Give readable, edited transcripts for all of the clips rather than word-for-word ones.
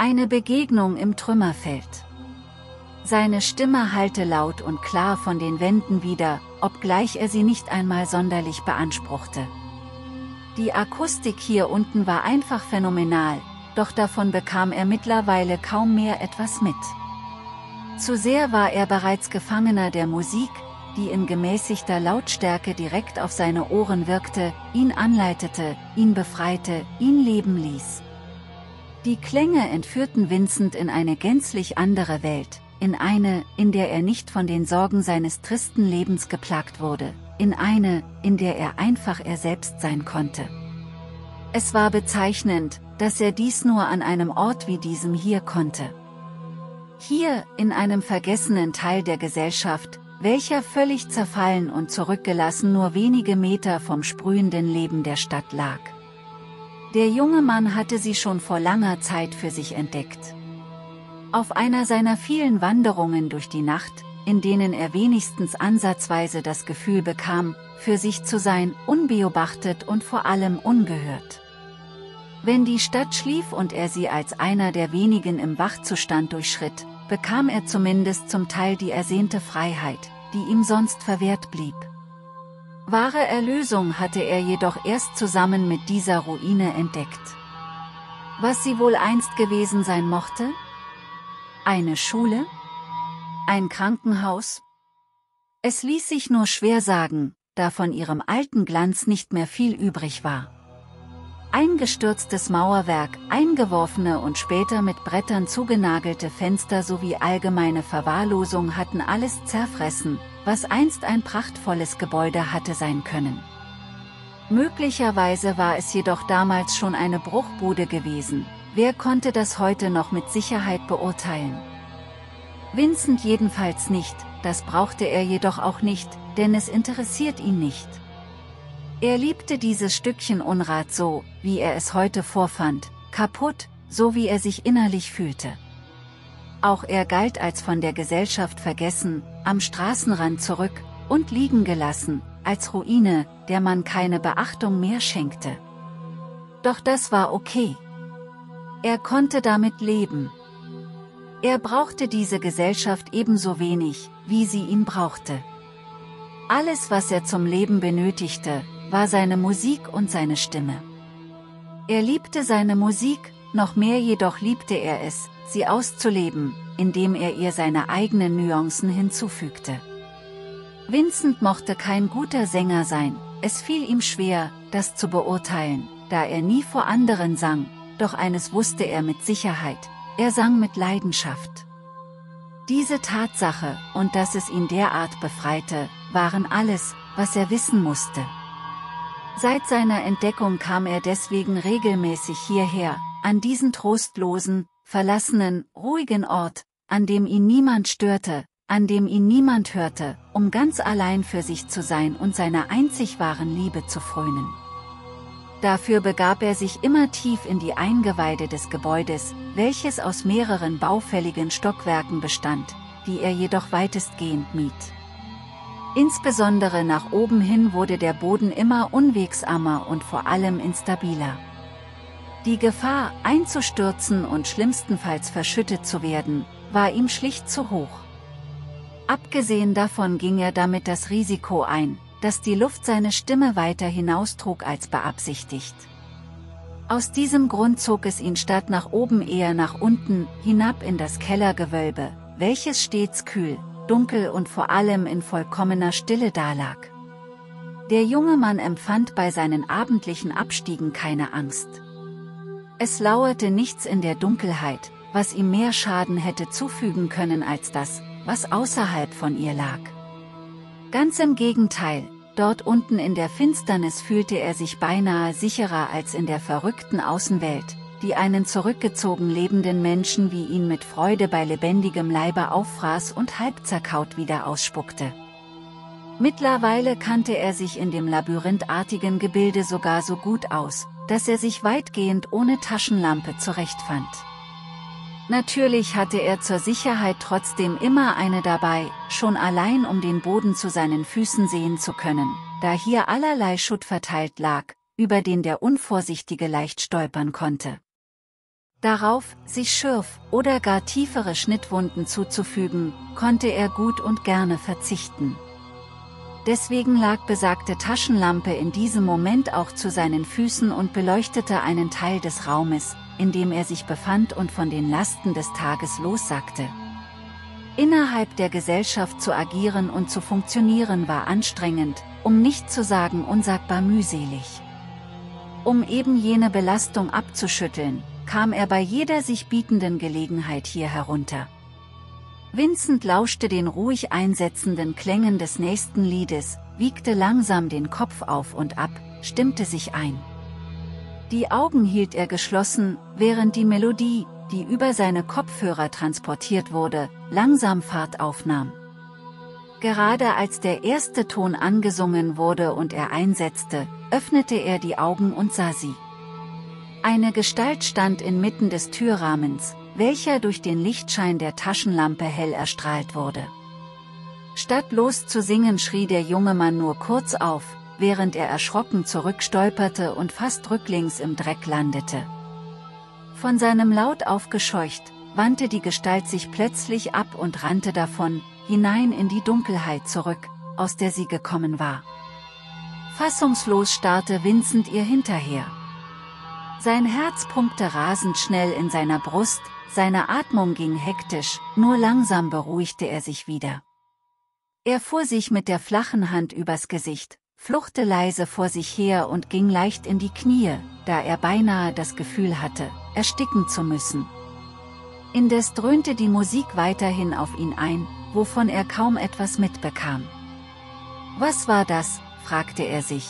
Eine Begegnung im Trümmerfeld. Seine Stimme hallte laut und klar von den Wänden wider, obgleich er sie nicht einmal sonderlich beanspruchte. Die Akustik hier unten war einfach phänomenal, doch davon bekam er mittlerweile kaum mehr etwas mit. Zu sehr war er bereits Gefangener der Musik, die in gemäßigter Lautstärke direkt auf seine Ohren wirkte, ihn anleitete, ihn befreite, ihn leben ließ. Die Klänge entführten Vincent in eine gänzlich andere Welt, in eine, in der er nicht von den Sorgen seines tristen Lebens geplagt wurde, in eine, in der er einfach er selbst sein konnte. Es war bezeichnend, dass er dies nur an einem Ort wie diesem hier konnte. Hier, in einem vergessenen Teil der Gesellschaft, welcher völlig zerfallen und zurückgelassen nur wenige Meter vom sprühenden Leben der Stadt lag. Der junge Mann hatte sie schon vor langer Zeit für sich entdeckt. Auf einer seiner vielen Wanderungen durch die Nacht, in denen er wenigstens ansatzweise das Gefühl bekam, für sich zu sein, unbeobachtet und vor allem ungehört. Wenn die Stadt schlief und er sie als einer der wenigen im Wachzustand durchschritt, bekam er zumindest zum Teil die ersehnte Freiheit, die ihm sonst verwehrt blieb. Wahre Erlösung hatte er jedoch erst zusammen mit dieser Ruine entdeckt. Was sie wohl einst gewesen sein mochte? Eine Schule? Ein Krankenhaus? Es ließ sich nur schwer sagen, da von ihrem alten Glanz nicht mehr viel übrig war. Eingestürztes Mauerwerk, eingeworfene und später mit Brettern zugenagelte Fenster sowie allgemeine Verwahrlosung hatten alles zerfressen, was einst ein prachtvolles Gebäude hatte sein können. Möglicherweise war es jedoch damals schon eine Bruchbude gewesen, wer konnte das heute noch mit Sicherheit beurteilen? Vincent jedenfalls nicht, das brauchte er jedoch auch nicht, denn es interessiert ihn nicht. Er liebte dieses Stückchen Unrat so, wie er es heute vorfand, kaputt, so wie er sich innerlich fühlte. Auch er galt als von der Gesellschaft vergessen, am Straßenrand zurück und liegen gelassen, als Ruine, der man keine Beachtung mehr schenkte. Doch das war okay. Er konnte damit leben. Er brauchte diese Gesellschaft ebenso wenig, wie sie ihn brauchte. Alles, was er zum Leben benötigte, war seine Musik und seine Stimme. Er liebte seine Musik, noch mehr jedoch liebte er es, sie auszuleben, indem er ihr seine eigenen Nuancen hinzufügte. Vincent mochte kein guter Sänger sein, es fiel ihm schwer, das zu beurteilen, da er nie vor anderen sang, doch eines wusste er mit Sicherheit, er sang mit Leidenschaft. Diese Tatsache, und dass es ihn derart befreite, waren alles, was er wissen musste. Seit seiner Entdeckung kam er deswegen regelmäßig hierher, an diesen trostlosen, verlassenen, ruhigen Ort, an dem ihn niemand störte, an dem ihn niemand hörte, um ganz allein für sich zu sein und seiner einzig wahren Liebe zu frönen. Dafür begab er sich immer tief in die Eingeweide des Gebäudes, welches aus mehreren baufälligen Stockwerken bestand, die er jedoch weitestgehend mied. Insbesondere nach oben hin wurde der Boden immer unwegsamer und vor allem instabiler. Die Gefahr, einzustürzen und schlimmstenfalls verschüttet zu werden, war ihm schlicht zu hoch. Abgesehen davon ging er damit das Risiko ein, dass die Luft seine Stimme weiter hinaustrug als beabsichtigt. Aus diesem Grund zog es ihn statt nach oben eher nach unten, hinab in das Kellergewölbe, welches stets kühl, dunkel und vor allem in vollkommener Stille dalag. Der junge Mann empfand bei seinen abendlichen Abstiegen keine Angst. Es lauerte nichts in der Dunkelheit, was ihm mehr Schaden hätte zufügen können als das, was außerhalb von ihr lag. Ganz im Gegenteil, dort unten in der Finsternis fühlte er sich beinahe sicherer als in der verrückten Außenwelt, die einen zurückgezogen lebenden Menschen wie ihn mit Freude bei lebendigem Leibe auffraß und halb zerkaut wieder ausspuckte. Mittlerweile kannte er sich in dem labyrinthartigen Gebilde sogar so gut aus, dass er sich weitgehend ohne Taschenlampe zurechtfand. Natürlich hatte er zur Sicherheit trotzdem immer eine dabei, schon allein um den Boden zu seinen Füßen sehen zu können, da hier allerlei Schutt verteilt lag, über den der Unvorsichtige leicht stolpern konnte. Darauf, sich Schürf- oder gar tiefere Schnittwunden zuzufügen, konnte er gut und gerne verzichten. Deswegen lag besagte Taschenlampe in diesem Moment auch zu seinen Füßen und beleuchtete einen Teil des Raumes, in dem er sich befand und von den Lasten des Tages lossagte. Innerhalb der Gesellschaft zu agieren und zu funktionieren war anstrengend, um nicht zu sagen unsagbar mühselig. Um eben jene Belastung abzuschütteln, kam er bei jeder sich bietenden Gelegenheit hier herunter. Vincent lauschte den ruhig einsetzenden Klängen des nächsten Liedes, wiegte langsam den Kopf auf und ab, stimmte sich ein. Die Augen hielt er geschlossen, während die Melodie, die über seine Kopfhörer transportiert wurde, langsam Fahrt aufnahm. Gerade als der erste Ton angesungen wurde und er einsetzte, öffnete er die Augen und sah sie. Eine Gestalt stand inmitten des Türrahmens, welcher durch den Lichtschein der Taschenlampe hell erstrahlt wurde. Statt loszusingen schrie der junge Mann nur kurz auf, während er erschrocken zurückstolperte und fast rücklings im Dreck landete. Von seinem Laut aufgescheucht, wandte die Gestalt sich plötzlich ab und rannte davon, hinein in die Dunkelheit zurück, aus der sie gekommen war. Fassungslos starrte Vincent ihr hinterher. Sein Herz pumpte rasend schnell in seiner Brust, seine Atmung ging hektisch, nur langsam beruhigte er sich wieder. Er fuhr sich mit der flachen Hand übers Gesicht, fluchte leise vor sich her und ging leicht in die Knie, da er beinahe das Gefühl hatte, ersticken zu müssen. Indes dröhnte die Musik weiterhin auf ihn ein, wovon er kaum etwas mitbekam. Was war das, fragte er sich.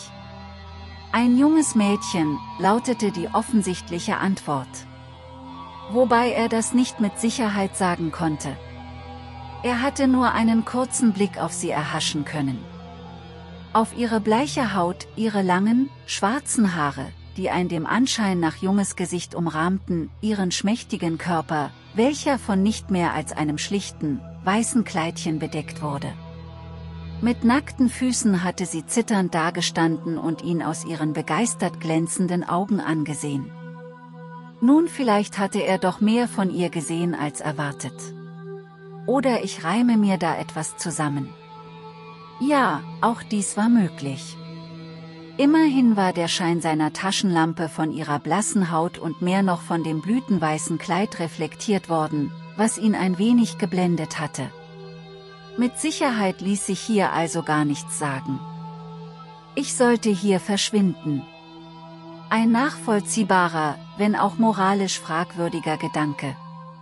Ein junges Mädchen, lautete die offensichtliche Antwort. Wobei er das nicht mit Sicherheit sagen konnte. Er hatte nur einen kurzen Blick auf sie erhaschen können. Auf ihre bleiche Haut, ihre langen, schwarzen Haare, die ein dem Anschein nach junges Gesicht umrahmten, ihren schmächtigen Körper, welcher von nicht mehr als einem schlichten, weißen Kleidchen bedeckt wurde. Mit nackten Füßen hatte sie zitternd dagestanden und ihn aus ihren begeistert glänzenden Augen angesehen. Nun vielleicht hatte er doch mehr von ihr gesehen als erwartet. Oder ich reime mir da etwas zusammen. Ja, auch dies war möglich. Immerhin war der Schein seiner Taschenlampe von ihrer blassen Haut und mehr noch von dem blütenweißen Kleid reflektiert worden, was ihn ein wenig geblendet hatte. Mit Sicherheit ließ sich hier also gar nichts sagen. Ich sollte hier verschwinden. Ein nachvollziehbarer, wenn auch moralisch fragwürdiger Gedanke.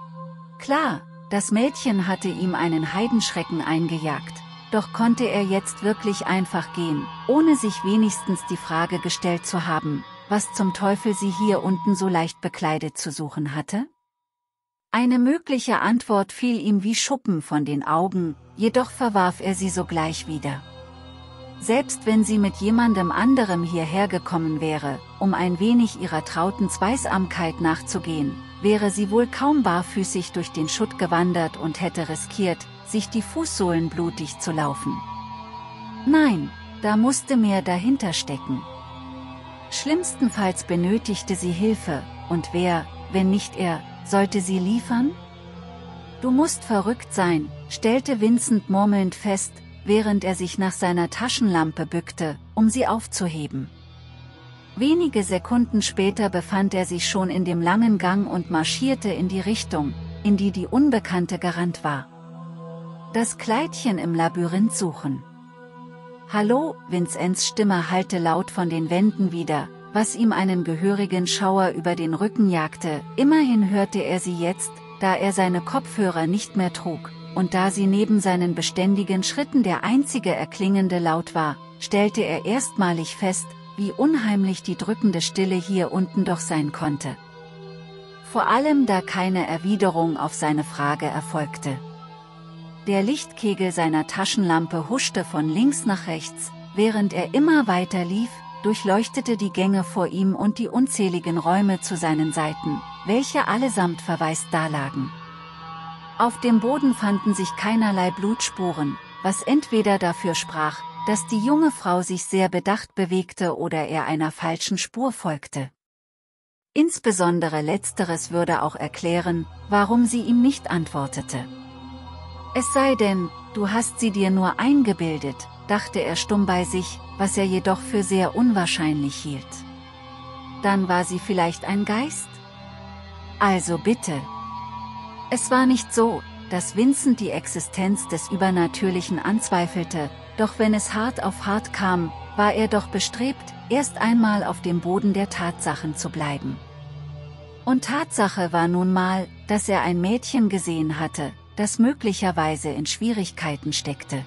Klar, das Mädchen hatte ihm einen Heidenschrecken eingejagt, doch konnte er jetzt wirklich einfach gehen, ohne sich wenigstens die Frage gestellt zu haben, was zum Teufel sie hier unten so leicht bekleidet zu suchen hatte? Eine mögliche Antwort fiel ihm wie Schuppen von den Augen, jedoch verwarf er sie sogleich wieder. Selbst wenn sie mit jemandem anderem hierher gekommen wäre, um ein wenig ihrer trauten Zweisamkeit nachzugehen, wäre sie wohl kaum barfüßig durch den Schutt gewandert und hätte riskiert, sich die Fußsohlen blutig zu laufen. Nein, da musste mehr dahinter stecken. Schlimmstenfalls benötigte sie Hilfe, und wer, wenn nicht er, sollte sie liefern? Du musst verrückt sein, stellte Vincent murmelnd fest, während er sich nach seiner Taschenlampe bückte, um sie aufzuheben. Wenige Sekunden später befand er sich schon in dem langen Gang und marschierte in die Richtung, in die die Unbekannte gerannt war. Das Kleidchen im Labyrinth suchen. Hallo, Vincents Stimme hallte laut von den Wänden wieder, was ihm einen gehörigen Schauer über den Rücken jagte. Immerhin hörte er sie jetzt, da er seine Kopfhörer nicht mehr trug, und da sie neben seinen beständigen Schritten der einzige erklingende Laut war, stellte er erstmalig fest, wie unheimlich die drückende Stille hier unten doch sein konnte. Vor allem da keine Erwiderung auf seine Frage erfolgte. Der Lichtkegel seiner Taschenlampe huschte von links nach rechts, während er immer weiter lief, durchleuchtete die Gänge vor ihm und die unzähligen Räume zu seinen Seiten, welche allesamt verwaist dalagen. Auf dem Boden fanden sich keinerlei Blutspuren, was entweder dafür sprach, dass die junge Frau sich sehr bedacht bewegte oder er einer falschen Spur folgte. Insbesondere letzteres würde auch erklären, warum sie ihm nicht antwortete. Es sei denn, du hast sie dir nur eingebildet, dachte er stumm bei sich, was er jedoch für sehr unwahrscheinlich hielt. Dann war sie vielleicht ein Geist? Also bitte. Es war nicht so, dass Vincent die Existenz des Übernatürlichen anzweifelte, doch wenn es hart auf hart kam, war er doch bestrebt, erst einmal auf dem Boden der Tatsachen zu bleiben. Und Tatsache war nun mal, dass er ein Mädchen gesehen hatte, das möglicherweise in Schwierigkeiten steckte.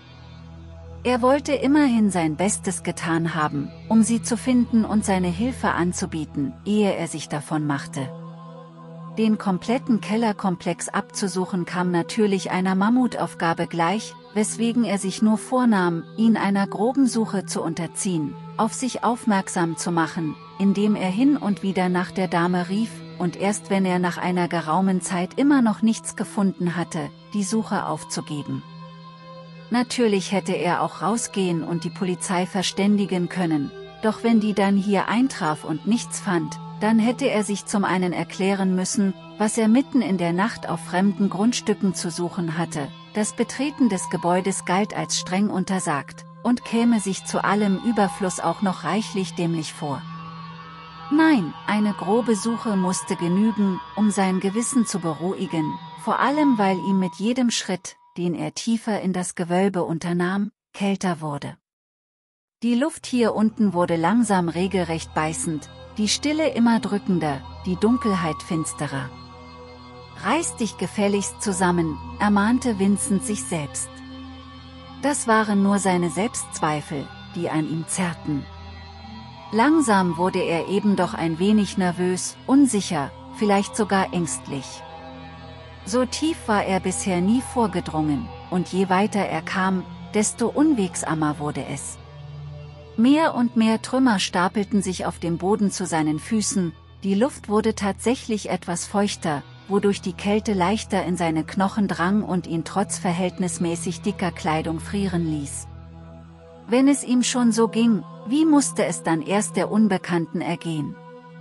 Er wollte immerhin sein Bestes getan haben, um sie zu finden und seine Hilfe anzubieten, ehe er sich davon machte. Den kompletten Kellerkomplex abzusuchen kam natürlich einer Mammutaufgabe gleich, weswegen er sich nur vornahm, ihn einer groben Suche zu unterziehen, auf sich aufmerksam zu machen, indem er hin und wieder nach der Dame rief, und erst wenn er nach einer geraumen Zeit immer noch nichts gefunden hatte, die Suche aufzugeben. Natürlich hätte er auch rausgehen und die Polizei verständigen können, doch wenn die dann hier eintraf und nichts fand, dann hätte er sich zum einen erklären müssen, was er mitten in der Nacht auf fremden Grundstücken zu suchen hatte. Das Betreten des Gebäudes galt als streng untersagt, und käme sich zu allem Überfluss auch noch reichlich dämlich vor. Nein, eine grobe Suche musste genügen, um sein Gewissen zu beruhigen, vor allem weil ihm mit jedem Schritt, den er tiefer in das Gewölbe unternahm, kälter wurde. Die Luft hier unten wurde langsam regelrecht beißend, die Stille immer drückender, die Dunkelheit finsterer. Reiß dich gefälligst zusammen, ermahnte Vincent sich selbst. Das waren nur seine Selbstzweifel, die an ihm zerrten. Langsam wurde er eben doch ein wenig nervös, unsicher, vielleicht sogar ängstlich. So tief war er bisher nie vorgedrungen, und je weiter er kam, desto unwegsamer wurde es. Mehr und mehr Trümmer stapelten sich auf dem Boden zu seinen Füßen, die Luft wurde tatsächlich etwas feuchter, wodurch die Kälte leichter in seine Knochen drang und ihn trotz verhältnismäßig dicker Kleidung frieren ließ. Wenn es ihm schon so ging, wie musste es dann erst der Unbekannten ergehen?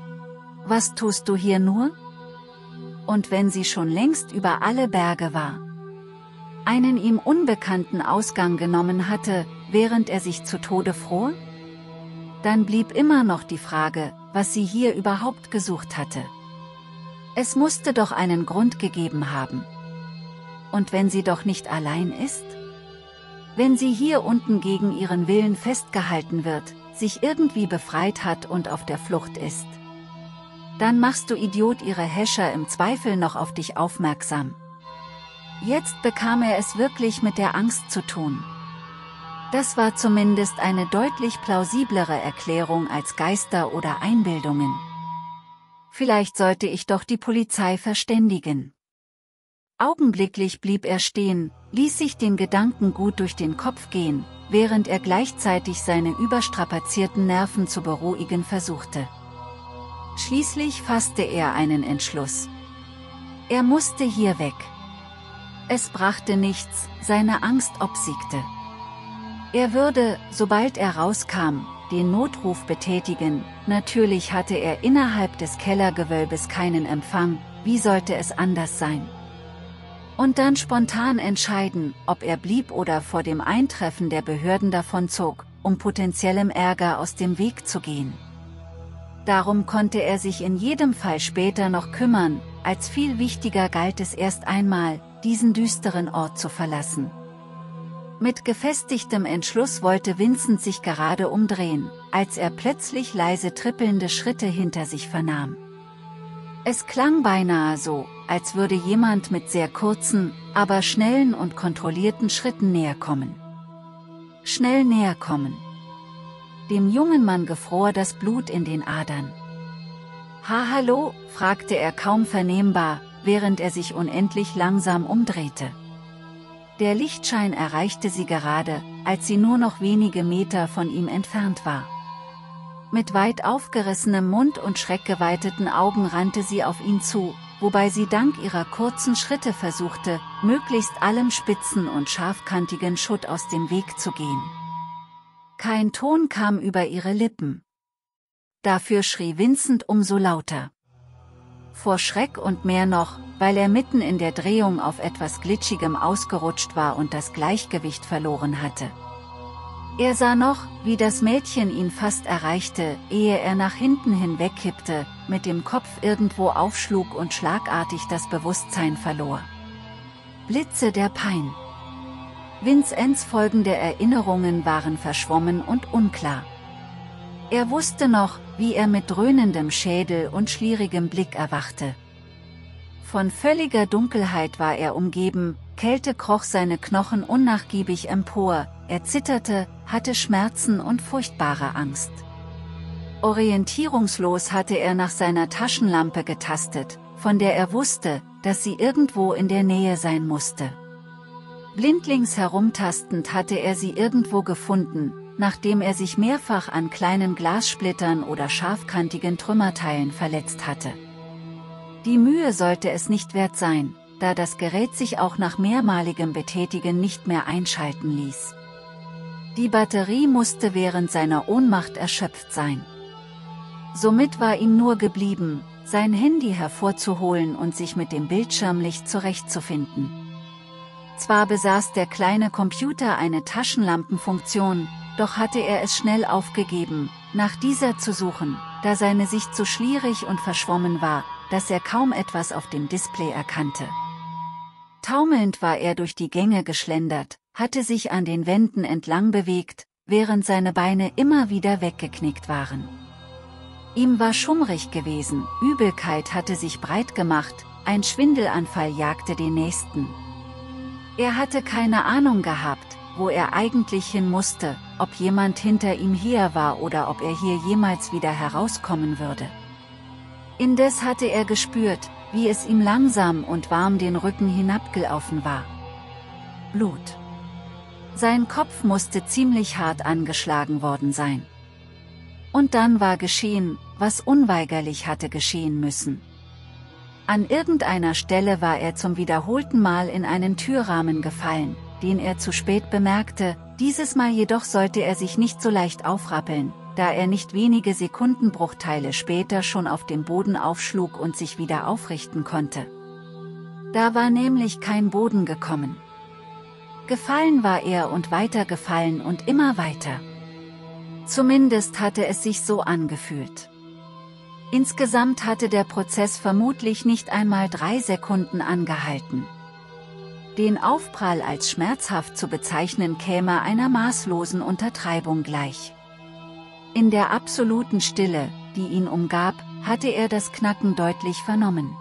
Was tust du hier nur? Und wenn sie schon längst über alle Berge war, einen ihm unbekannten Ausgang genommen hatte, während er sich zu Tode fror? Dann blieb immer noch die Frage, was sie hier überhaupt gesucht hatte. Es musste doch einen Grund gegeben haben. Und wenn sie doch nicht allein ist? Wenn sie hier unten gegen ihren Willen festgehalten wird, sich irgendwie befreit hat und auf der Flucht ist, dann machst du Idiot ihre Häscher im Zweifel noch auf dich aufmerksam. Jetzt bekam er es wirklich mit der Angst zu tun. Das war zumindest eine deutlich plausiblere Erklärung als Geister oder Einbildungen. Vielleicht sollte ich doch die Polizei verständigen. Augenblicklich blieb er stehen, ließ sich den Gedanken gut durch den Kopf gehen, während er gleichzeitig seine überstrapazierten Nerven zu beruhigen versuchte. Schließlich fasste er einen Entschluss. Er musste hier weg. Es brachte nichts, seine Angst obsiegte. Er würde, sobald er rauskam, den Notruf betätigen, natürlich hatte er innerhalb des Kellergewölbes keinen Empfang, wie sollte es anders sein? Und dann spontan entscheiden, ob er blieb oder vor dem Eintreffen der Behörden davonzog, um potenziellem Ärger aus dem Weg zu gehen. Darum konnte er sich in jedem Fall später noch kümmern, als viel wichtiger galt es erst einmal, diesen düsteren Ort zu verlassen. Mit gefestigtem Entschluss wollte Vincent sich gerade umdrehen, als er plötzlich leise trippelnde Schritte hinter sich vernahm. Es klang beinahe so, als würde jemand mit sehr kurzen, aber schnellen und kontrollierten Schritten näher kommen. Schnell näher kommen. Dem jungen Mann gefror das Blut in den Adern. Hallo?« fragte er kaum vernehmbar, während er sich unendlich langsam umdrehte. Der Lichtschein erreichte sie gerade, als sie nur noch wenige Meter von ihm entfernt war. Mit weit aufgerissenem Mund und schreckgeweiteten Augen rannte sie auf ihn zu, wobei sie dank ihrer kurzen Schritte versuchte, möglichst allem spitzen und scharfkantigen Schutt aus dem Weg zu gehen. Kein Ton kam über ihre Lippen. Dafür schrie Vincent umso lauter. vor Schreck und mehr noch, weil er mitten in der Drehung auf etwas Glitschigem ausgerutscht war und das Gleichgewicht verloren hatte. Er sah noch, wie das Mädchen ihn fast erreichte, ehe er nach hinten hinwegkippte, mit dem Kopf irgendwo aufschlug und schlagartig das Bewusstsein verlor. Blitze der Pein. Vincenz folgende Erinnerungen waren verschwommen und unklar. Er wusste noch, wie er mit dröhnendem Schädel und schlierigem Blick erwachte. Von völliger Dunkelheit war er umgeben, Kälte kroch seine Knochen unnachgiebig empor, er zitterte, hatte Schmerzen und furchtbare Angst. Orientierungslos hatte er nach seiner Taschenlampe getastet, von der er wusste, dass sie irgendwo in der Nähe sein musste. Blindlings herumtastend hatte er sie irgendwo gefunden, nachdem er sich mehrfach an kleinen Glassplittern oder scharfkantigen Trümmerteilen verletzt hatte. Die Mühe sollte es nicht wert sein, da das Gerät sich auch nach mehrmaligem Betätigen nicht mehr einschalten ließ. Die Batterie musste während seiner Ohnmacht erschöpft sein. Somit war ihm nur geblieben, sein Handy hervorzuholen und sich mit dem Bildschirmlicht zurechtzufinden. Zwar besaß der kleine Computer eine Taschenlampenfunktion, doch hatte er es schnell aufgegeben, nach dieser zu suchen, da seine Sicht so schlierig und verschwommen war, dass er kaum etwas auf dem Display erkannte. Taumelnd war er durch die Gänge geschlendert, hatte sich an den Wänden entlang bewegt, während seine Beine immer wieder weggeknickt waren. Ihm war schummrig gewesen, Übelkeit hatte sich breit gemacht, ein Schwindelanfall jagte den nächsten. Er hatte keine Ahnung gehabt, wo er eigentlich hin musste, ob jemand hinter ihm her war oder ob er hier jemals wieder herauskommen würde. Indes hatte er gespürt, wie es ihm langsam und warm den Rücken hinabgelaufen war. Blut. Sein Kopf musste ziemlich hart angeschlagen worden sein. Und dann war geschehen, was unweigerlich hatte geschehen müssen. An irgendeiner Stelle war er zum wiederholten Mal in einen Türrahmen gefallen, den er zu spät bemerkte, dieses Mal jedoch sollte er sich nicht so leicht aufrappeln, da er nicht wenige Sekundenbruchteile später schon auf dem Boden aufschlug und sich wieder aufrichten konnte. Da war nämlich kein Boden gekommen. Gefallen war er und weiter gefallen und immer weiter. Zumindest hatte es sich so angefühlt. Insgesamt hatte der Prozess vermutlich nicht einmal 3 Sekunden angehalten. Den Aufprall als schmerzhaft zu bezeichnen käme einer maßlosen Untertreibung gleich. In der absoluten Stille, die ihn umgab, hatte er das Knacken deutlich vernommen.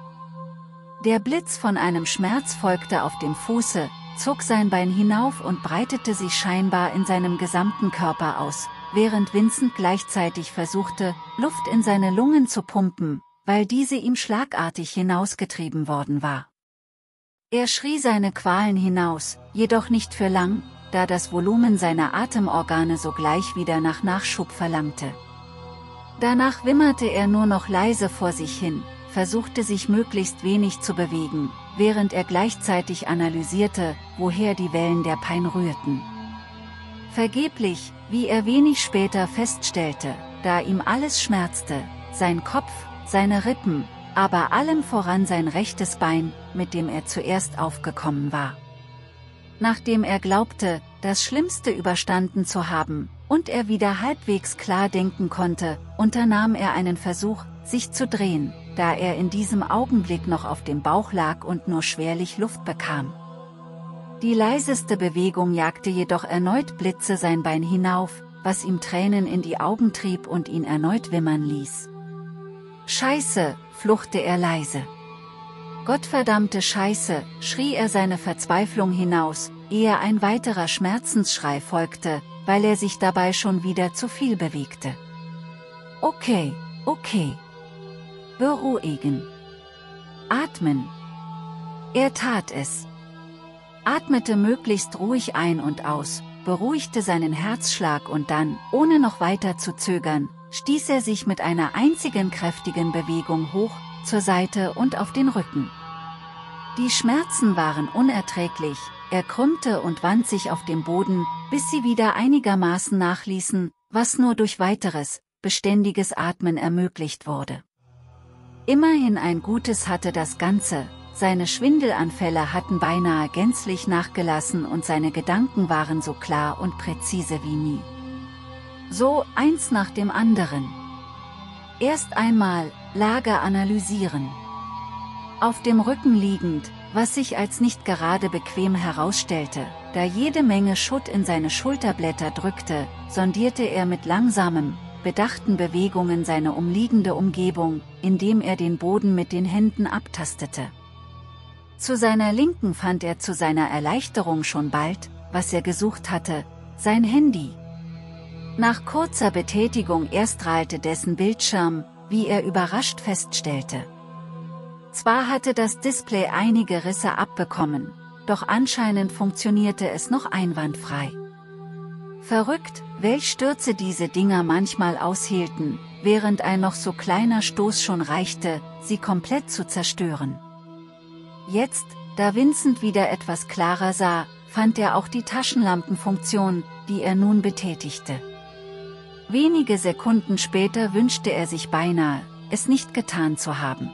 Der Blitz von einem Schmerz folgte auf dem Fuße, zog sein Bein hinauf und breitete sich scheinbar in seinem gesamten Körper aus, während Vincent gleichzeitig versuchte, Luft in seine Lungen zu pumpen, weil diese ihm schlagartig hinausgetrieben worden war. Er schrie seine Qualen hinaus, jedoch nicht für lang, da das Volumen seiner Atemorgane sogleich wieder nach Nachschub verlangte. Danach wimmerte er nur noch leise vor sich hin, versuchte sich möglichst wenig zu bewegen, während er gleichzeitig analysierte, woher die Wellen der Pein rührten. Vergeblich, wie er wenig später feststellte, da ihm alles schmerzte, sein Kopf, seine Rippen, aber allem voran sein rechtes Bein, mit dem er zuerst aufgekommen war. Nachdem er glaubte, das Schlimmste überstanden zu haben, und er wieder halbwegs klar denken konnte, unternahm er einen Versuch, sich zu drehen, da er in diesem Augenblick noch auf dem Bauch lag und nur schwerlich Luft bekam. Die leiseste Bewegung jagte jedoch erneut Blitze sein Bein hinauf, was ihm Tränen in die Augen trieb und ihn erneut wimmern ließ. »Scheiße«, fluchte er leise. »Gottverdammte Scheiße«, schrie er seine Verzweiflung hinaus, ehe ein weiterer Schmerzensschrei folgte, weil er sich dabei schon wieder zu viel bewegte. »Okay, okay. Beruhigen. Atmen.« Er tat es. Atmete möglichst ruhig ein und aus, beruhigte seinen Herzschlag und dann, ohne noch weiter zu zögern, stieß er sich mit einer einzigen kräftigen Bewegung hoch, zur Seite und auf den Rücken. Die Schmerzen waren unerträglich, er krümmte und wand sich auf dem Boden, bis sie wieder einigermaßen nachließen, was nur durch weiteres, beständiges Atmen ermöglicht wurde. Immerhin ein Gutes hatte das Ganze, seine Schwindelanfälle hatten beinahe gänzlich nachgelassen und seine Gedanken waren so klar und präzise wie nie. So, eins nach dem anderen. Erst einmal, Lage analysieren. Auf dem Rücken liegend, was sich als nicht gerade bequem herausstellte, da jede Menge Schutt in seine Schulterblätter drückte, sondierte er mit langsamen, bedachten Bewegungen seine umliegende Umgebung, indem er den Boden mit den Händen abtastete. Zu seiner Linken fand er zu seiner Erleichterung schon bald, was er gesucht hatte, sein Handy. Nach kurzer Betätigung erstrahlte dessen Bildschirm, wie er überrascht feststellte. Zwar hatte das Display einige Risse abbekommen, doch anscheinend funktionierte es noch einwandfrei. Verrückt, welch Stürze diese Dinger manchmal aushielten, während ein noch so kleiner Stoß schon reichte, sie komplett zu zerstören. Jetzt, da Vincent wieder etwas klarer sah, fand er auch die Taschenlampenfunktion, die er nun betätigte. Wenige Sekunden später wünschte er sich beinahe, es nicht getan zu haben.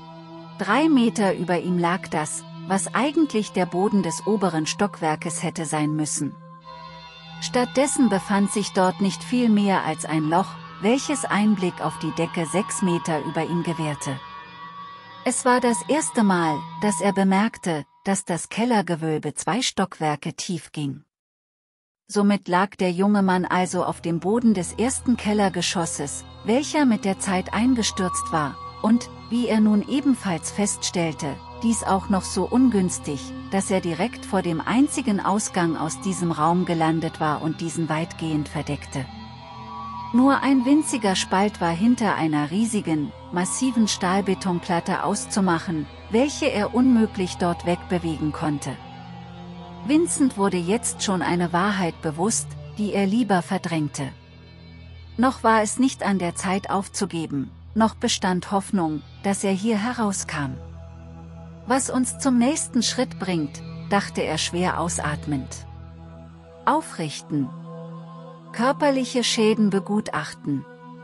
3 Meter über ihm lag das, was eigentlich der Boden des oberen Stockwerkes hätte sein müssen. Stattdessen befand sich dort nicht viel mehr als ein Loch, welches Einblick auf die Decke 6 Meter über ihm gewährte. Es war das erste Mal, dass er bemerkte, dass das Kellergewölbe 2 Stockwerke tief ging. Somit lag der junge Mann also auf dem Boden des ersten Kellergeschosses, welcher mit der Zeit eingestürzt war, und, wie er nun ebenfalls feststellte, dies auch noch so ungünstig, dass er direkt vor dem einzigen Ausgang aus diesem Raum gelandet war und diesen weitgehend verdeckte. Nur ein winziger Spalt war hinter einer riesigen, massiven Stahlbetonplatte auszumachen, welche er unmöglich dort wegbewegen konnte. Vincent wurde jetzt schon eine Wahrheit bewusst, die er lieber verdrängte. Noch war es nicht an der Zeit aufzugeben, noch bestand Hoffnung, dass er hier herauskam. Was uns zum nächsten Schritt bringt, dachte er schwer ausatmend. Aufrichten. Körperliche Schäden begutachten.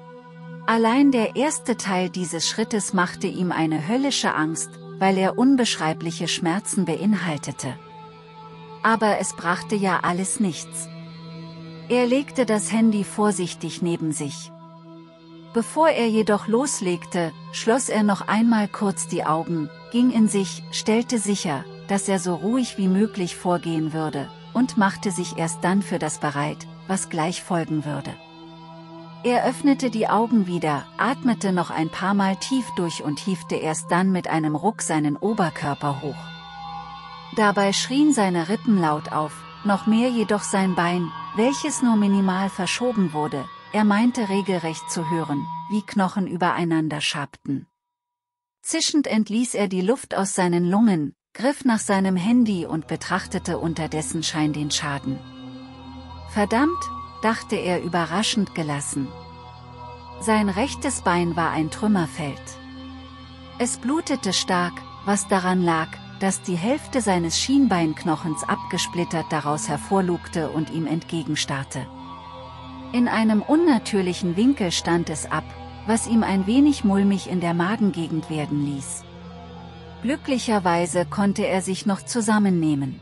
Allein der erste Teil dieses Schrittes machte ihm eine höllische Angst, weil er unbeschreibliche Schmerzen beinhaltete. Aber es brachte ja alles nichts. Er legte das Handy vorsichtig neben sich. Bevor er jedoch loslegte, schloss er noch einmal kurz die Augen, ging in sich, stellte sicher, dass er so ruhig wie möglich vorgehen würde, und machte sich erst dann für das bereit, was gleich folgen würde. Er öffnete die Augen wieder, atmete noch ein paar Mal tief durch und hiefte erst dann mit einem Ruck seinen Oberkörper hoch. Dabei schrien seine Rippen laut auf, noch mehr jedoch sein Bein, welches nur minimal verschoben wurde. Er meinte regelrecht zu hören, wie Knochen übereinander schabten. Zischend entließ er die Luft aus seinen Lungen, griff nach seinem Handy und betrachtete unterdessen den Schaden. Verdammt, dachte er überraschend gelassen. Sein rechtes Bein war ein Trümmerfeld. Es blutete stark, was daran lag, dass die Hälfte seines Schienbeinknochens abgesplittert daraus hervorlugte und ihm entgegenstarrte. In einem unnatürlichen Winkel stand es ab, was ihm ein wenig mulmig in der Magengegend werden ließ. Glücklicherweise konnte er sich noch zusammennehmen.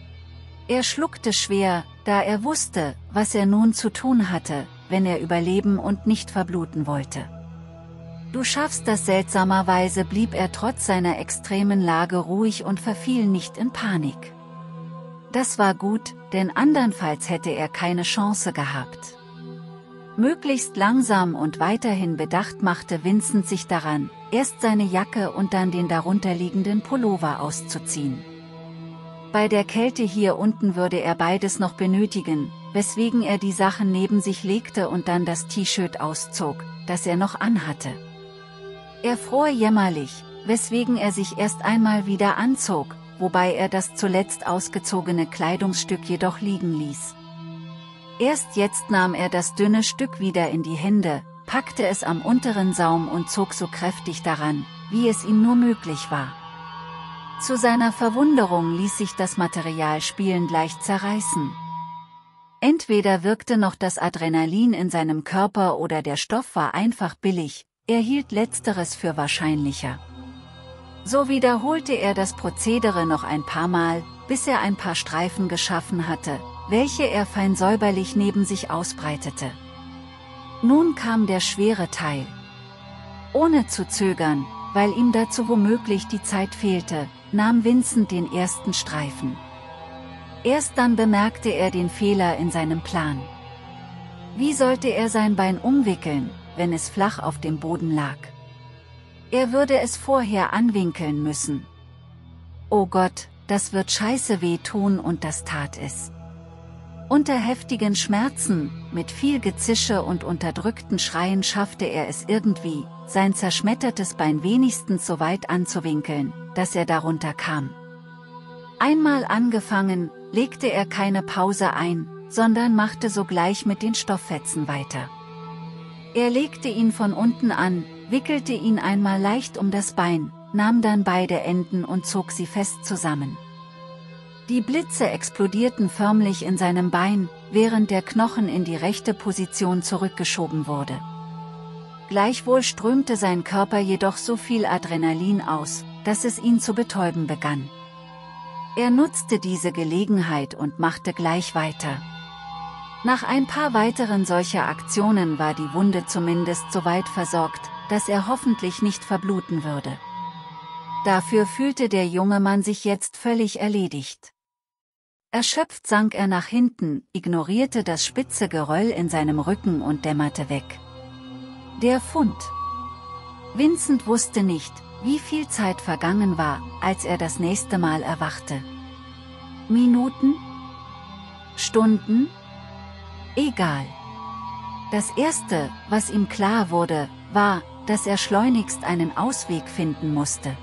Er schluckte schwer, da er wusste, was er nun zu tun hatte, wenn er überleben und nicht verbluten wollte. Du schaffst das. Seltsamerweise blieb er trotz seiner extremen Lage ruhig und verfiel nicht in Panik. Das war gut, denn andernfalls hätte er keine Chance gehabt. Möglichst langsam und weiterhin bedacht machte Vincent sich daran, erst seine Jacke und dann den darunterliegenden Pullover auszuziehen. Bei der Kälte hier unten würde er beides noch benötigen, weswegen er die Sachen neben sich legte und dann das T-Shirt auszog, das er noch anhatte. Er fror jämmerlich, weswegen er sich erst einmal wieder anzog, wobei er das zuletzt ausgezogene Kleidungsstück jedoch liegen ließ. Erst jetzt nahm er das dünne Stück wieder in die Hände, packte es am unteren Saum und zog so kräftig daran, wie es ihm nur möglich war. Zu seiner Verwunderung ließ sich das Material spielend leicht zerreißen. Entweder wirkte noch das Adrenalin in seinem Körper oder der Stoff war einfach billig, Er hielt letzteres für wahrscheinlicher. So wiederholte er das Prozedere noch ein paar Mal, bis er ein paar Streifen geschaffen hatte, welche er fein säuberlich neben sich ausbreitete. Nun kam der schwere Teil. Ohne zu zögern, weil ihm dazu womöglich die Zeit fehlte, nahm Vincent den ersten Streifen. Erst dann bemerkte er den Fehler in seinem Plan. Wie sollte er sein Bein umwickeln, wenn es flach auf dem Boden lag? Er würde es vorher anwinkeln müssen. Oh Gott, das wird scheiße weh tun, und das tat es. Unter heftigen Schmerzen, mit viel Gezische und unterdrückten Schreien schaffte er es irgendwie, sein zerschmettertes Bein wenigstens so weit anzuwinkeln, dass er darunter kam. Einmal angefangen, legte er keine Pause ein, sondern machte sogleich mit den Stofffetzen weiter. Er legte ihn von unten an, wickelte ihn einmal leicht um das Bein, nahm dann beide Enden und zog sie fest zusammen. Die Blitze explodierten förmlich in seinem Bein, während der Knochen in die rechte Position zurückgeschoben wurde. Gleichwohl strömte sein Körper jedoch so viel Adrenalin aus, dass es ihn zu betäuben begann. Er nutzte diese Gelegenheit und machte gleich weiter. Nach ein paar weiteren solcher Aktionen war die Wunde zumindest so weit versorgt, dass er hoffentlich nicht verbluten würde. Dafür fühlte der junge Mann sich jetzt völlig erledigt. Erschöpft sank er nach hinten, ignorierte das spitze Geröll in seinem Rücken und dämmerte weg. Der Fund. Vincent wusste nicht, wie viel Zeit vergangen war, als er das nächste Mal erwachte. Minuten? Stunden? Egal. Das Erste, was ihm klar wurde, war, dass er schleunigst einen Ausweg finden musste.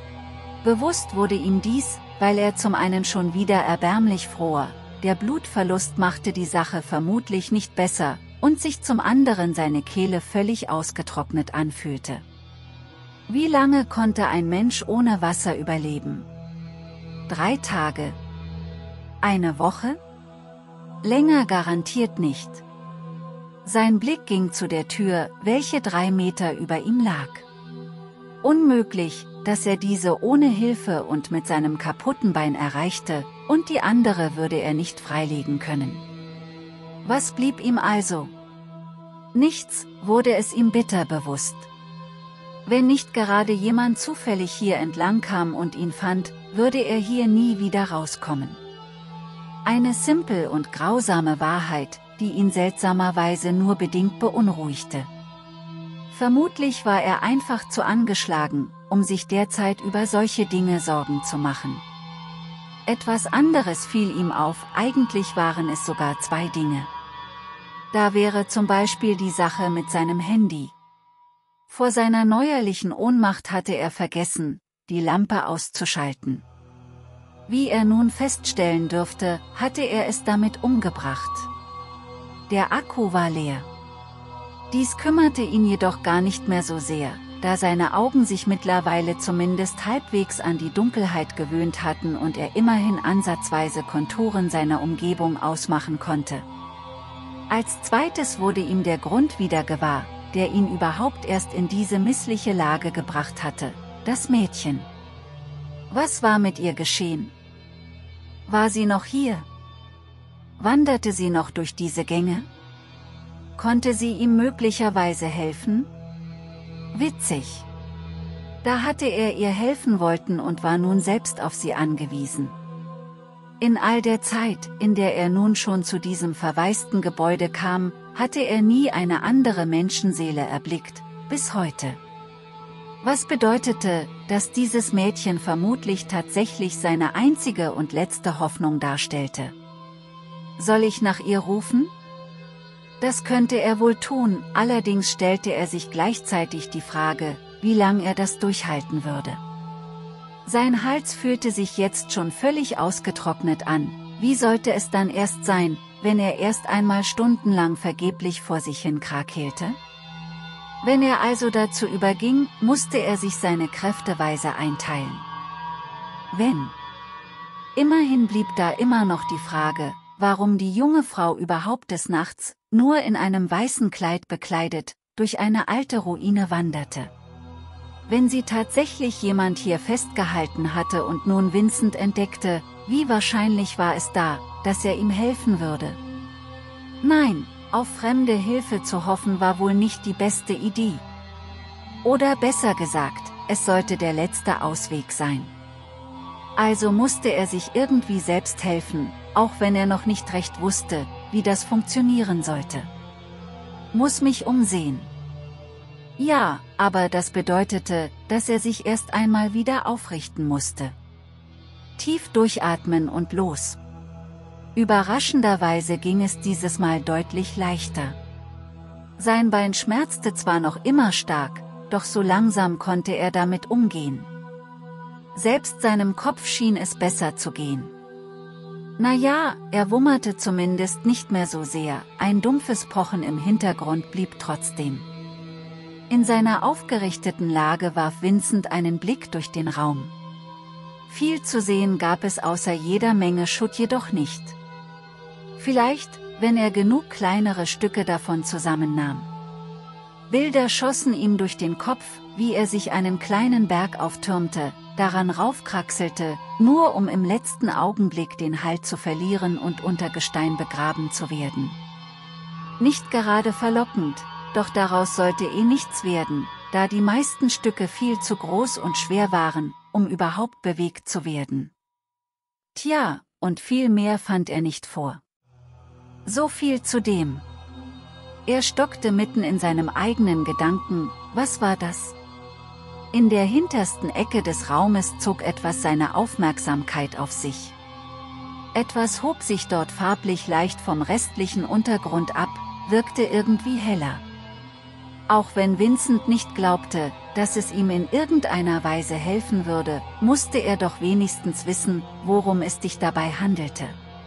Bewusst wurde ihm dies, weil er zum einen schon wieder erbärmlich fror, der Blutverlust machte die Sache vermutlich nicht besser, und sich zum anderen seine Kehle völlig ausgetrocknet anfühlte. Wie lange konnte ein Mensch ohne Wasser überleben? 3 Tage? Eine Woche? Länger garantiert nicht. Sein Blick ging zu der Tür, welche 3 Meter über ihm lag. Unmöglich, dass er diese ohne Hilfe und mit seinem kaputten Bein erreichte, und die andere würde er nicht freilegen können. Was blieb ihm also? Nichts, wurde es ihm bitter bewusst. Wenn nicht gerade jemand zufällig hier entlang kam und ihn fand, würde er hier nie wieder rauskommen. Eine simpel und grausame Wahrheit, die ihn seltsamerweise nur bedingt beunruhigte. Vermutlich war er einfach zu angeschlagen, um sich derzeit über solche Dinge Sorgen zu machen. Etwas anderes fiel ihm auf, eigentlich waren es sogar 2 Dinge. Da wäre zum Beispiel die Sache mit seinem Handy. Vor seiner neuerlichen Ohnmacht hatte er vergessen, die Lampe auszuschalten. Wie er nun feststellen dürfte, hatte er es damit umgebracht. Der Akku war leer. Dies kümmerte ihn jedoch gar nicht mehr so sehr, da seine Augen sich mittlerweile zumindest halbwegs an die Dunkelheit gewöhnt hatten und er immerhin ansatzweise Konturen seiner Umgebung ausmachen konnte. Als zweites wurde ihm der Grund wieder gewahr, der ihn überhaupt erst in diese missliche Lage gebracht hatte: das Mädchen. Was war mit ihr geschehen? War sie noch hier? Wanderte sie noch durch diese Gänge? Konnte sie ihm möglicherweise helfen? Witzig. Da hatte er ihr helfen wollen und war nun selbst auf sie angewiesen. In all der Zeit, in der er nun schon zu diesem verwaisten Gebäude kam, hatte er nie eine andere Menschenseele erblickt, bis heute. Was bedeutete, dass dieses Mädchen vermutlich tatsächlich seine einzige und letzte Hoffnung darstellte. Soll ich nach ihr rufen? Das könnte er wohl tun, allerdings stellte er sich gleichzeitig die Frage, wie lang er das durchhalten würde. Sein Hals fühlte sich jetzt schon völlig ausgetrocknet an, wie sollte es dann erst sein, wenn er erst einmal stundenlang vergeblich vor sich hin krakeelte? Wenn er also dazu überging, musste er sich seine Kräfte weise einteilen. Wenn. Immerhin blieb da immer noch die Frage, warum die junge Frau überhaupt des Nachts, nur in einem weißen Kleid bekleidet, durch eine alte Ruine wanderte. Wenn sie tatsächlich jemand hier festgehalten hatte und nun Vincent entdeckte, wie wahrscheinlich war es da, dass er ihm helfen würde? Nein, auf fremde Hilfe zu hoffen war wohl nicht die beste Idee. Oder besser gesagt, es sollte der letzte Ausweg sein. Also musste er sich irgendwie selbst helfen, auch wenn er noch nicht recht wusste, wie das funktionieren sollte. Muss mich umsehen. Ja, aber das bedeutete, dass er sich erst einmal wieder aufrichten musste. Tief durchatmen und los. Überraschenderweise ging es dieses Mal deutlich leichter. Sein Bein schmerzte zwar noch immer stark, doch so langsam konnte er damit umgehen. Selbst seinem Kopf schien es besser zu gehen. Naja, er wummerte zumindest nicht mehr so sehr, ein dumpfes Pochen im Hintergrund blieb trotzdem. In seiner aufgerichteten Lage warf Vincent einen Blick durch den Raum. Viel zu sehen gab es außer jeder Menge Schutt jedoch nicht. Vielleicht, wenn er genug kleinere Stücke davon zusammennahm. Bilder schossen ihm durch den Kopf, wie er sich einen kleinen Berg auftürmte, daran raufkraxelte, nur um im letzten Augenblick den Halt zu verlieren und unter Gestein begraben zu werden. Nicht gerade verlockend, doch daraus sollte nichts werden, da die meisten Stücke viel zu groß und schwer waren, um überhaupt bewegt zu werden. Tja, und viel mehr fand er nicht vor. So viel zu dem. Er stockte mitten in seinem eigenen Gedanken, was war das? In der hintersten Ecke des Raumes zog etwas seine Aufmerksamkeit auf sich. Etwas hob sich dort farblich leicht vom restlichen Untergrund ab, wirkte irgendwie heller. Auch wenn Vincent nicht glaubte, dass es ihm in irgendeiner Weise helfen würde, musste er doch wenigstens wissen, worum es sich dabei handelte.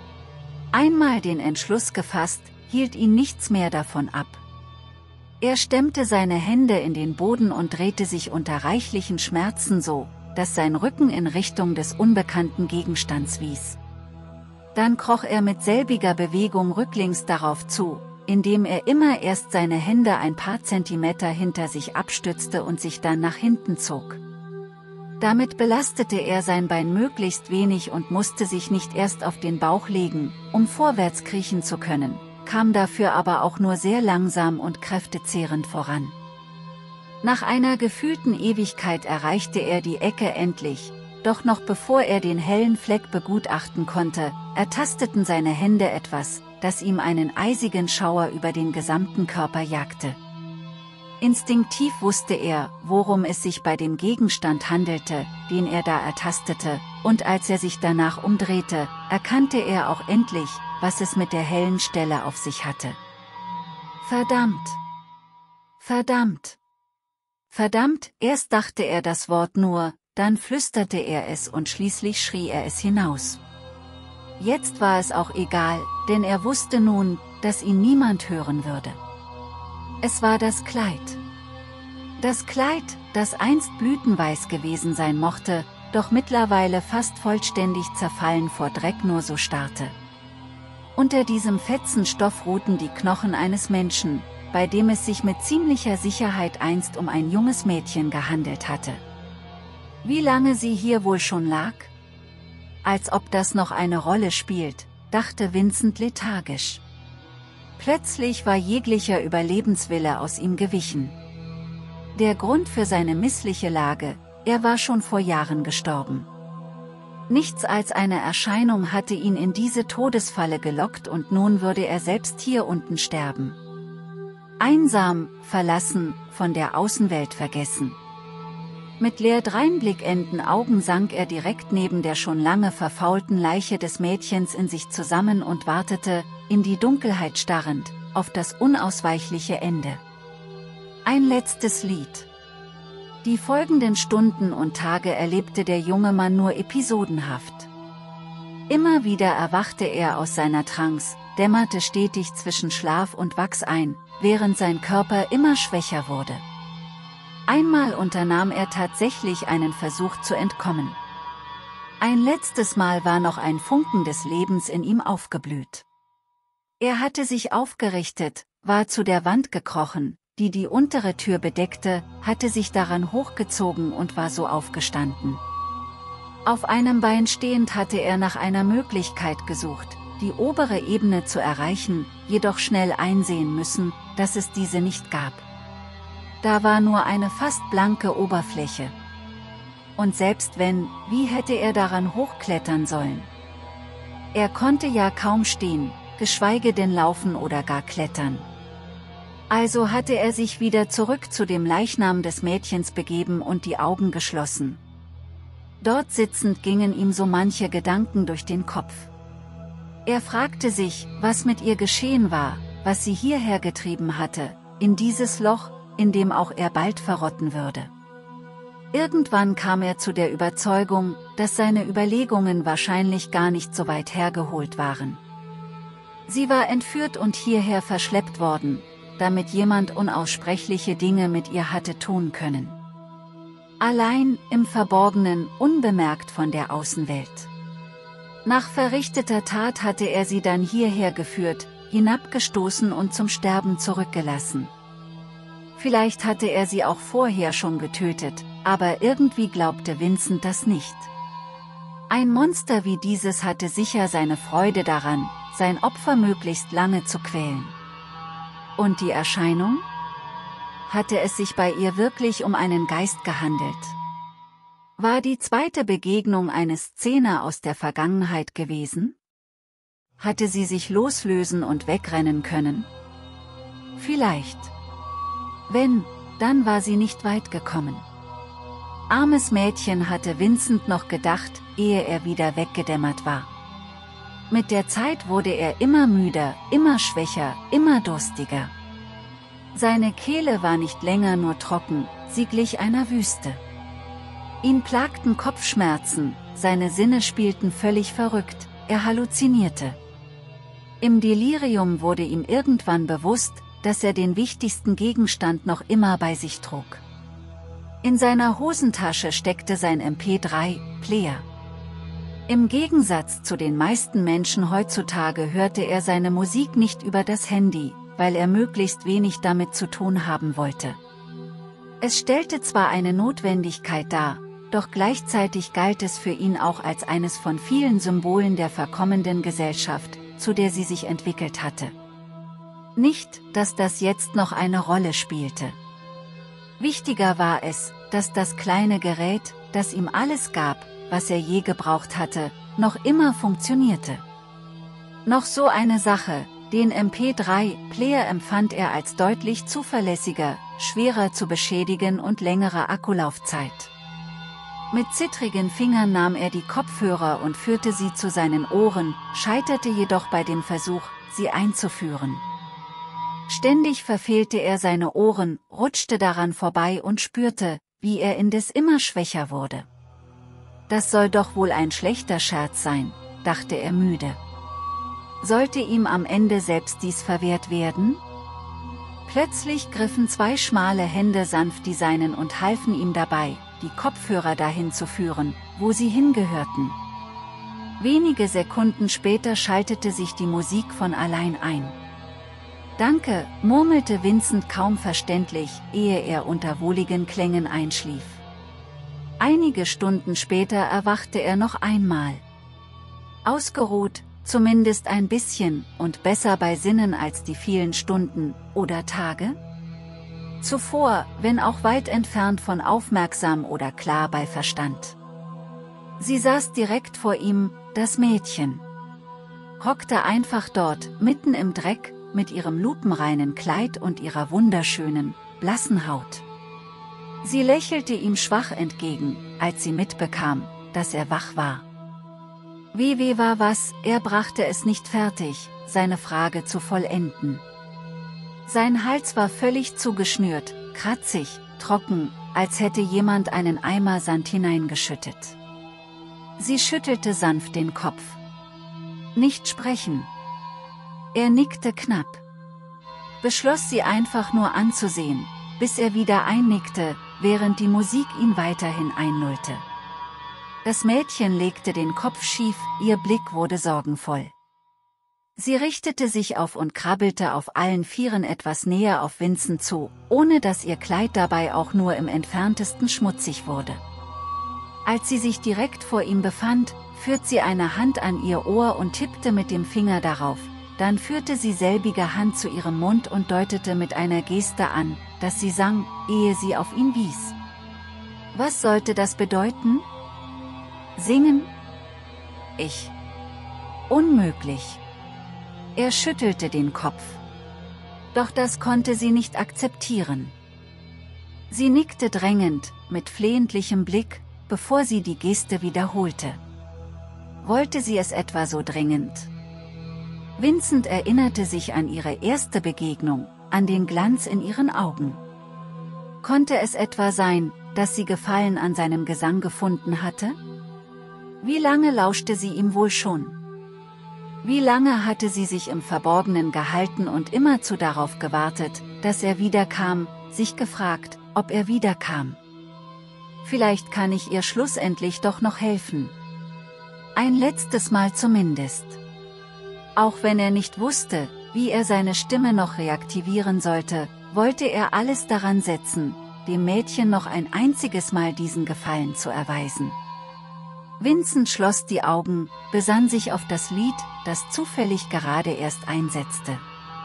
Einmal den Entschluss gefasst, hielt ihn nichts mehr davon ab. Er stemmte seine Hände in den Boden und drehte sich unter reichlichen Schmerzen so, dass sein Rücken in Richtung des unbekannten Gegenstands wies. Dann kroch er mit selbiger Bewegung rücklings darauf zu, indem er immer erst seine Hände ein paar Zentimeter hinter sich abstützte und sich dann nach hinten zog. Damit belastete er sein Bein möglichst wenig und musste sich nicht erst auf den Bauch legen, um vorwärts kriechen zu können, kam dafür aber auch nur sehr langsam und kräftezehrend voran. Nach einer gefühlten Ewigkeit erreichte er die Ecke endlich, doch noch bevor er den hellen Fleck begutachten konnte, ertasteten seine Hände etwas, das ihm einen eisigen Schauer über den gesamten Körper jagte. Instinktiv wusste er, worum es sich bei dem Gegenstand handelte, den er da ertastete, und als er sich danach umdrehte, erkannte er auch endlich, was es mit der hellen Stelle auf sich hatte. Verdammt! Verdammt! Verdammt! Erst dachte er das Wort nur, dann flüsterte er es und schließlich schrie er es hinaus. Jetzt war es auch egal, denn er wusste nun, dass ihn niemand hören würde. Es war das Kleid. Das Kleid, das einst blütenweiß gewesen sein mochte, doch mittlerweile fast vollständig zerfallen vor Dreck nur so starrte. Unter diesem fetzen Stoff ruhten die Knochen eines Menschen, bei dem es sich mit ziemlicher Sicherheit einst um ein junges Mädchen gehandelt hatte. Wie lange sie hier wohl schon lag? Als ob das noch eine Rolle spielt, dachte Vincent lethargisch. Plötzlich war jeglicher Überlebenswille aus ihm gewichen. Der Grund für seine missliche Lage: er war schon vor Jahren gestorben. Nichts als eine Erscheinung hatte ihn in diese Todesfalle gelockt und nun würde er selbst hier unten sterben. Einsam, verlassen, von der Außenwelt vergessen. Mit leer dreinblickenden Augen sank er direkt neben der schon lange verfaulten Leiche des Mädchens in sich zusammen und wartete, in die Dunkelheit starrend, auf das unausweichliche Ende. Ein letztes Lied. Die folgenden Stunden und Tage erlebte der junge Mann nur episodenhaft. Immer wieder erwachte er aus seiner Trance, dämmerte stetig zwischen Schlaf und Wachs ein, während sein Körper immer schwächer wurde. Einmal unternahm er tatsächlich einen Versuch zu entkommen. Ein letztes Mal war noch ein Funken des Lebens in ihm aufgeblüht. Er hatte sich aufgerichtet, war zu der Wand gekrochen, die die untere Tür bedeckte, hatte sich daran hochgezogen und war so aufgestanden. Auf einem Bein stehend hatte er nach einer Möglichkeit gesucht, die obere Ebene zu erreichen, jedoch schnell einsehen müssen, dass es diese nicht gab. Da war nur eine fast blanke Oberfläche. Und selbst wenn, wie hätte er daran hochklettern sollen? Er konnte ja kaum stehen, geschweige denn laufen oder gar klettern. Also hatte er sich wieder zurück zu dem Leichnam des Mädchens begeben und die Augen geschlossen. Dort sitzend gingen ihm so manche Gedanken durch den Kopf. Er fragte sich, was mit ihr geschehen war, was sie hierher getrieben hatte, in dieses Loch, in dem auch er bald verrotten würde. Irgendwann kam er zu der Überzeugung, dass seine Überlegungen wahrscheinlich gar nicht so weit hergeholt waren. Sie war entführt und hierher verschleppt worden, damit jemand unaussprechliche Dinge mit ihr hatte tun können. Allein, im Verborgenen, unbemerkt von der Außenwelt. Nach verrichteter Tat hatte er sie dann hierher geführt, hinabgestoßen und zum Sterben zurückgelassen. Vielleicht hatte er sie auch vorher schon getötet, aber irgendwie glaubte Vincent das nicht. Ein Monster wie dieses hatte sicher seine Freude daran, sein Opfer möglichst lange zu quälen. Und die Erscheinung? Hatte es sich bei ihr wirklich um einen Geist gehandelt? War die zweite Begegnung eine Szene aus der Vergangenheit gewesen? Hatte sie sich loslösen und wegrennen können? Vielleicht. Wenn, dann war sie nicht weit gekommen. Armes Mädchen, hatte Vincent noch gedacht, ehe er wieder weggedämmert war. Mit der Zeit wurde er immer müder, immer schwächer, immer durstiger. Seine Kehle war nicht länger nur trocken, sie glich einer Wüste. Ihn plagten Kopfschmerzen, seine Sinne spielten völlig verrückt, er halluzinierte. Im Delirium wurde ihm irgendwann bewusst, dass er den wichtigsten Gegenstand noch immer bei sich trug. In seiner Hosentasche steckte sein MP3-Player. Im Gegensatz zu den meisten Menschen heutzutage hörte er seine Musik nicht über das Handy, weil er möglichst wenig damit zu tun haben wollte. Es stellte zwar eine Notwendigkeit dar, doch gleichzeitig galt es für ihn auch als eines von vielen Symbolen der verkommenden Gesellschaft, zu der sie sich entwickelt hatte. Nicht, dass das jetzt noch eine Rolle spielte. Wichtiger war es, dass das kleine Gerät, das ihm alles gab, was er je gebraucht hatte, noch immer funktionierte. Noch so eine Sache, den MP3-Player empfand er als deutlich zuverlässiger, schwerer zu beschädigen und längere Akkulaufzeit. Mit zittrigen Fingern nahm er die Kopfhörer und führte sie zu seinen Ohren, scheiterte jedoch bei dem Versuch, sie einzuführen. Ständig verfehlte er seine Ohren, rutschte daran vorbei und spürte, wie er indes immer schwächer wurde. Das soll doch wohl ein schlechter Scherz sein, dachte er müde. Sollte ihm am Ende selbst dies verwehrt werden? Plötzlich griffen zwei schmale Hände sanft die seinen und halfen ihm dabei, die Kopfhörer dahin zu führen, wo sie hingehörten. Wenige Sekunden später schaltete sich die Musik von allein ein. »Danke«, murmelte Vincent kaum verständlich, ehe er unter wohligen Klängen einschlief. Einige Stunden später erwachte er noch einmal. Ausgeruht, zumindest ein bisschen, und besser bei Sinnen als die vielen Stunden oder Tage zuvor, wenn auch weit entfernt von aufmerksam oder klar bei Verstand. Sie saß direkt vor ihm, das Mädchen. Hockte einfach dort, mitten im Dreck, mit ihrem lupenreinen Kleid und ihrer wunderschönen, blassen Haut. Sie lächelte ihm schwach entgegen, als sie mitbekam, dass er wach war. Wie war was, er brachte es nicht fertig, seine Frage zu vollenden. Sein Hals war völlig zugeschnürt, kratzig, trocken, als hätte jemand einen Eimer Sand hineingeschüttet. Sie schüttelte sanft den Kopf. Nicht sprechen. Er nickte knapp. Beschloss sie einfach nur anzusehen, bis er wieder einnickte, während die Musik ihn weiterhin einlullte. Das Mädchen legte den Kopf schief, ihr Blick wurde sorgenvoll. Sie richtete sich auf und krabbelte auf allen Vieren etwas näher auf Vincent zu, ohne dass ihr Kleid dabei auch nur im entferntesten schmutzig wurde. Als sie sich direkt vor ihm befand, führte sie eine Hand an ihr Ohr und tippte mit dem Finger darauf, dann führte sie selbige Hand zu ihrem Mund und deutete mit einer Geste an, dass sie sang, ehe sie auf ihn wies. Was sollte das bedeuten? Singen? Unmöglich. Er schüttelte den Kopf. Doch das konnte sie nicht akzeptieren. Sie nickte drängend, mit flehentlichem Blick, bevor sie die Geste wiederholte. Wollte sie es etwa so dringend? Vincent erinnerte sich an ihre erste Begegnung, an den Glanz in ihren Augen. Konnte es etwa sein, dass sie Gefallen an seinem Gesang gefunden hatte? Wie lange lauschte sie ihm wohl schon? Wie lange hatte sie sich im Verborgenen gehalten und immerzu darauf gewartet, dass er wiederkam, sich gefragt, ob er wiederkam. Vielleicht kann ich ihr schlussendlich doch noch helfen. Ein letztes Mal zumindest. Auch wenn er nicht wusste, wie er seine Stimme noch reaktivieren sollte, wollte er alles daran setzen, dem Mädchen noch ein einziges Mal diesen Gefallen zu erweisen. Vincent schloss die Augen, besann sich auf das Lied, das zufällig gerade erst einsetzte.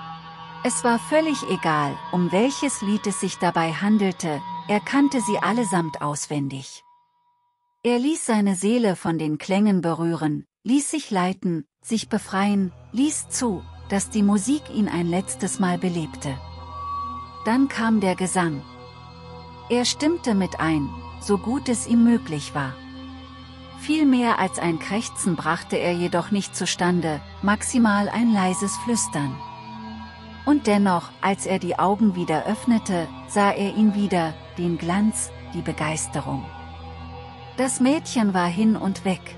Es war völlig egal, um welches Lied es sich dabei handelte, er kannte sie allesamt auswendig. Er ließ seine Seele von den Klängen berühren, ließ sich leiten, sich befreien, ließ zu, dass die Musik ihn ein letztes Mal belebte. Dann kam der Gesang. Er stimmte mit ein, so gut es ihm möglich war. Viel mehr als ein Krächzen brachte er jedoch nicht zustande, maximal ein leises Flüstern. Und dennoch, als er die Augen wieder öffnete, sah er ihn wieder, den Glanz, die Begeisterung. Das Mädchen war hin und weg.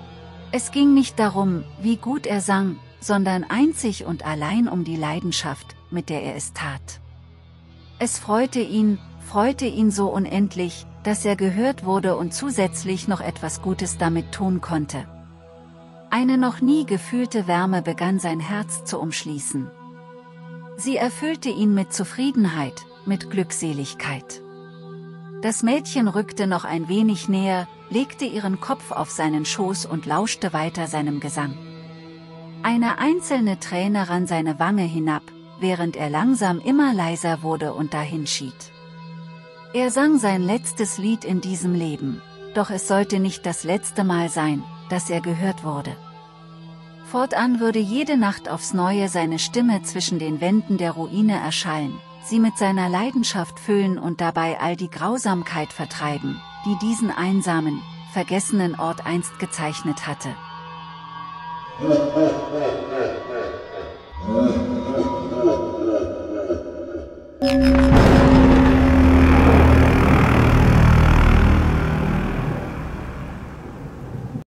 Es ging nicht darum, wie gut er sang, sondern einzig und allein um die Leidenschaft, mit der er es tat. Es freute ihn so unendlich, dass er gehört wurde und zusätzlich noch etwas Gutes damit tun konnte. Eine noch nie gefühlte Wärme begann sein Herz zu umschließen. Sie erfüllte ihn mit Zufriedenheit, mit Glückseligkeit. Das Mädchen rückte noch ein wenig näher, legte ihren Kopf auf seinen Schoß und lauschte weiter seinem Gesang. Eine einzelne Träne rann seine Wange hinab, während er langsam immer leiser wurde und dahinschied. Er sang sein letztes Lied in diesem Leben, doch es sollte nicht das letzte Mal sein, dass er gehört wurde. Fortan würde jede Nacht aufs Neue seine Stimme zwischen den Wänden der Ruine erschallen, sie mit seiner Leidenschaft füllen und dabei all die Grausamkeit vertreiben, die diesen einsamen, vergessenen Ort einst gezeichnet hatte.